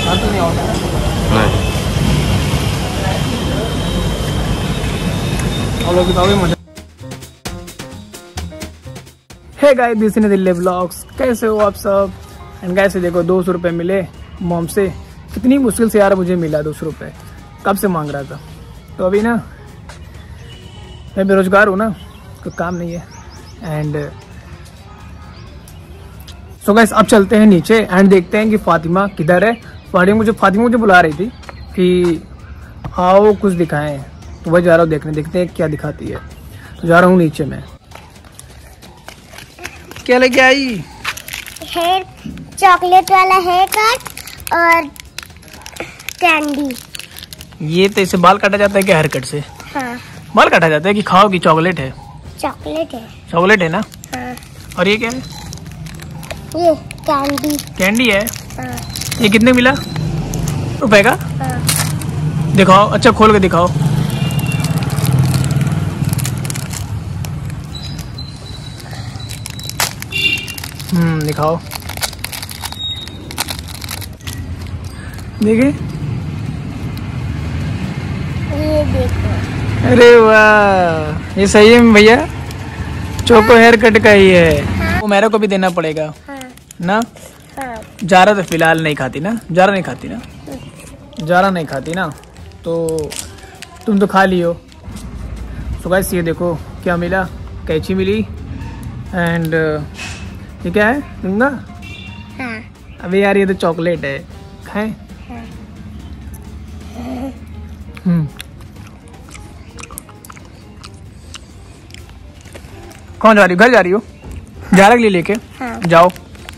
नहीं होता नहीं। Hey guys, this is Delhi vlogs. कैसे हो आप सब? एंड गाइस देखो 200 रुपये मिले मॉम से। कितनी मुश्किल से यार मुझे मिला 200 रुपये। कब से मांग रहा था। तो अभी ना मैं बेरोजगार हूँ ना, कोई काम नहीं है। एंड सो गाइस अब चलते हैं नीचे एंड देखते हैं कि फातिमा किधर है। फातिमा मुझे बुला रही थी कि आओ कुछ दिखाएं, तो वह जा रहा हूँ देखने, देखते हैं क्या दिखाती है। तो जा रहा हूँ नीचे में। क्या लेके आई? हेयर चॉकलेट वाला हेयर कट और कैंडी। ये तो इससे बाल काटा जाता है क्या? हेयर कट से हाँ, बाल काटा जाता है कि खाओगी? चॉकलेट है। चॉकलेट है। चॉकलेट है ना? हाँ, और ये क्या है? ये कैंडी। कैंडी है। हाँ, ये कितने मिला? रुपए का? हाँ। दिखाओ, अच्छा खोल के दिखाओ। दिखाओ। देखिए, ये देखो। अरे वाह, ये सही है भैया। चोको हेयर कट का ही है। वो मेरे को भी देना पड़ेगा हाँ, ना। हाँ। जारा तो फिलहाल नहीं खाती ना? जारा नहीं खाती ना? जारा नहीं खाती ना, तो तुम तो खा लियो। तो गाइस ये देखो क्या मिला। कैंची मिली एंड ये क्या है? दूंगा। हाँ, अबे यार ये तो चॉकलेट है, खाएं? हाँ। कौन जा रही हो? घर जा रही हो? जारा के लिए लेके हाँ। जाओ।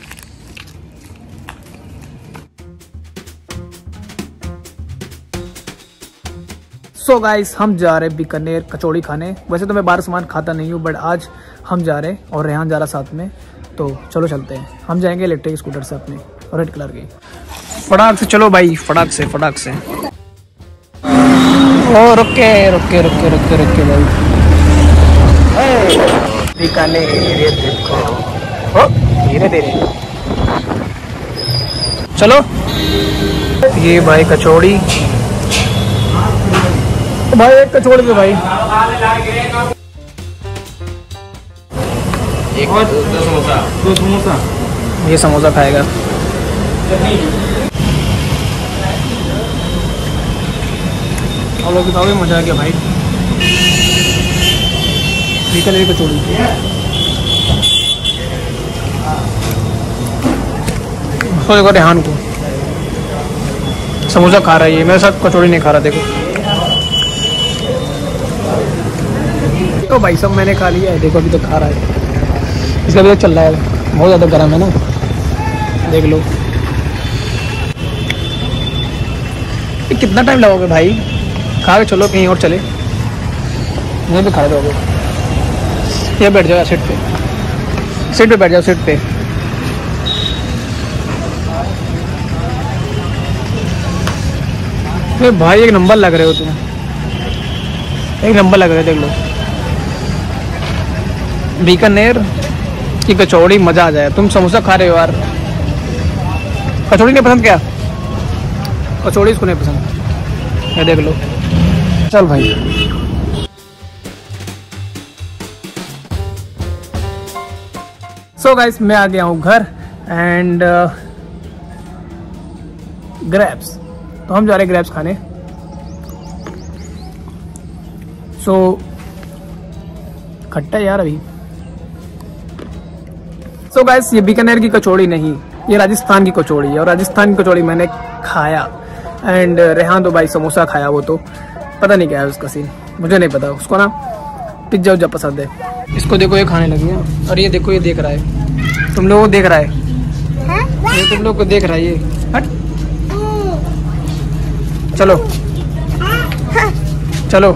सो गाइस हम जा रहे बीकानेर कचौड़ी खाने। वैसे तो मैं बाहर सामान खाता नहीं हूँ, बट आज हम जा रहे और रेहान जा रहा साथ में। तो चलो चलते हैं। हम जाएंगे इलेक्ट्रिक स्कूटर से अपने, और रेड कलर की। फटाक से चलो भाई, फटाक से फटाक से। ओ रुके रुके रुके रुके रुके भाई। बीकानेर ये देखो, ओ धीरे धीरे चलो। ये भाई कचौड़ी, भाई एक कचौड़ी दे भाई। एक दो समोसा। ये समोसा खाएगा। और लोग बताओ, मजा आ गया भाई। बीकानेर की कचौड़ी। उसको देखो, रेहान को समोसा खा रहा है, ये मेरे साथ कचौड़ी नहीं खा रहा। देखो तो भाई सब मैंने खा लिया है। देखो अभी तो खा रहा है, इसका भी तो चल रहा है। बहुत ज़्यादा गर्म है ना, देख लो। ये कितना टाइम लगोगे भाई? खा के चलो कहीं और चले। नहीं तो खा रहे हो। ये बैठ जाओ सीट पे, सीट पे बैठ जाओ, सीट पे। अरे भाई एक नंबर लग रहे हो तुम, एक नंबर लग रहे, देख लो। बीकानेर की कचौड़ी मजा आ जाए। तुम समोसा खा रहे हो यार, कचौड़ी नहीं पसंद क्या? कचौड़ी इसको नहीं पसंद, ये देख लो। चल भाई। सो गाइस मैं आ गया हूँ घर एंड ग्रैप्स। तो हम जा रहे हैं ग्रैप्स खाने। सो खट्टा यार अभी। सो गाइस ये बीकानेर की कचौड़ी नहीं, ये राजस्थान की कचौड़ी है। और राजस्थान की कचौड़ी मैंने खाया एंड रेहान तो भाई समोसा खाया। वो तो पता नहीं क्या है उसका सीन, मुझे नहीं पता। उसको ना पिज्जा उज्जा पसंद है। इसको देखो ये खाने लगी है। और ये देखो ये देख रहा है, तुम लोगों को देख रहा है। ये तुम लोग को देख रहा है ये। हट चलो चलो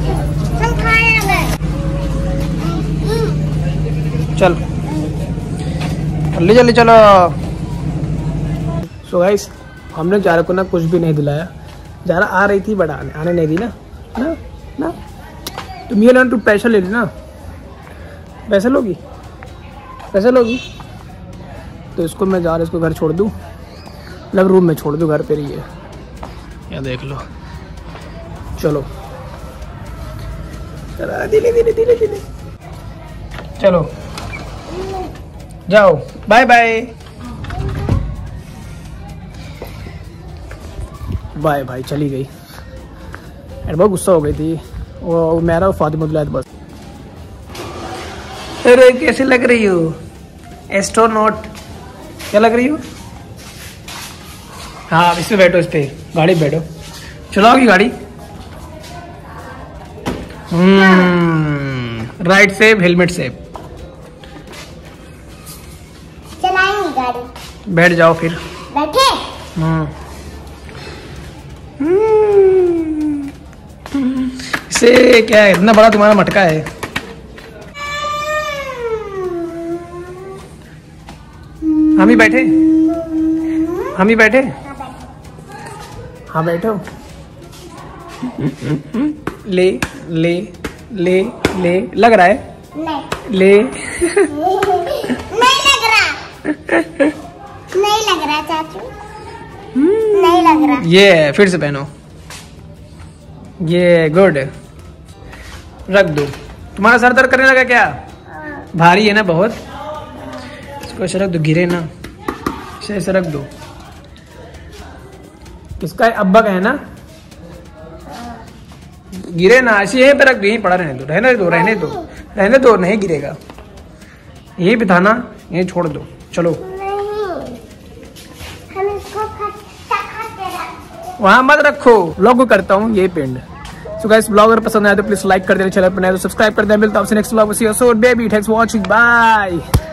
चल जल्दी जल्दी चलो। सो गाइस हमने जारा को ना कुछ भी नहीं दिलाया। जारा आ रही थी बट आने नहीं दी ना ना ना। तुम ये ना, तू पैसा ले लेना। पैसा लोगी? पैसा लोगी तो इसको मैं जा रहा, इसको घर छोड़ दूँ, मतलब रूम में छोड़ दूँ, घर पे रही है। या देख लो। चलो धीरे धीरे धीरे धीरे चलो जाओ, बाय बाय बाय बाय। चली गई एंड बहुत गुस्सा हो गई थी वो मेरा फातिमा बस। अरे कैसे लग रही हो एस्ट्रोनॉट, क्या लग रही हो? हाँ इस पे बैठो, इस पे गाड़ी बैठो, चलाओगी गाड़ी? Ride safe, helmet safe. चलाएंगे गाड़ी। बैठ जाओ फिर। बैठे? इसे क्या है, इतना बड़ा तुम्हारा मटका है। हम ही बैठे, हम ही बैठे। हाँ बैठो। ले ले ले ले लग रहा है? नहीं ले नहीं लग रहा, नहीं लग रहा चाचू, नहीं लग रहा। ये फिर से पहनो, ये गुड। रख दो। तुम्हारा सर दर्द करने लगा क्या? भारी है ना बहुत, इसको ऐसे रख दो, गिरे ना, ऐसे रख दो। इसका अब्बा का है ना, गिरे ना, ऐसे यहीं पे रख दो, यहीं पड़ा रहने दो, रहने दो रहने दो रहने दो, नहीं गिरेगा। यहीं पे था ना, यहीं छोड़ दो। चलो नहीं, हम इसको वहां मत रखो। व्लॉग को करता हूँ ये पिंड। सो गाइस ब्लॉग अगर पसंद आया तो प्लीज लाइक कर देना, चैनल पर नया तो सब्सक्राइब कर देना। मिलता हूँ आपसे नेक्स्ट व्लॉग में। See you soon baby, thanks for watching, bye.